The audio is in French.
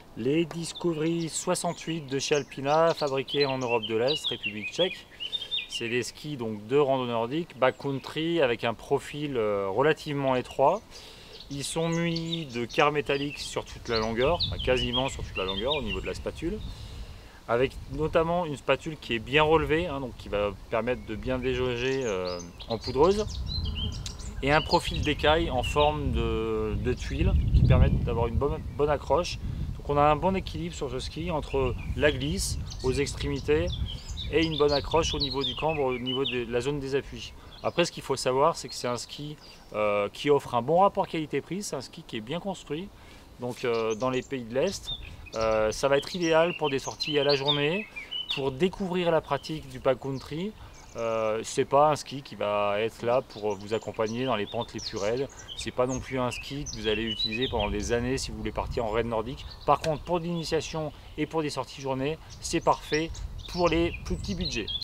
Les Discovery 68 de chez Alpina, fabriqués en Europe de l'Est, République tchèque. C'est des skis donc de rando nordique, backcountry avec un profil relativement étroit. Ils sont munis de quarts métalliques sur toute la longueur, quasiment sur toute la longueur au niveau de la spatule, avec notamment une spatule qui est bien relevée, donc qui va permettre de bien déjauger en poudreuse, et un profil d'écaille en forme de tuile qui permettent d'avoir une bonne accroche. Donc on a un bon équilibre sur ce ski entre la glisse aux extrémités et une bonne accroche au niveau du cambre, au niveau de la zone des appuis. Après, ce qu'il faut savoir, c'est que c'est un ski qui offre un bon rapport qualité-prix. C'est un ski qui est bien construit. Donc dans les pays de l'Est, ça va être idéal pour des sorties à la journée, pour découvrir la pratique du backcountry. C'est pas un ski qui va être là pour vous accompagner dans les pentes les plus raides. C'est pas non plus un ski que vous allez utiliser pendant des années si vous voulez partir en raid nordique. Par contre, pour l'initiation et pour des sorties journée, c'est parfait pour les plus petits budgets.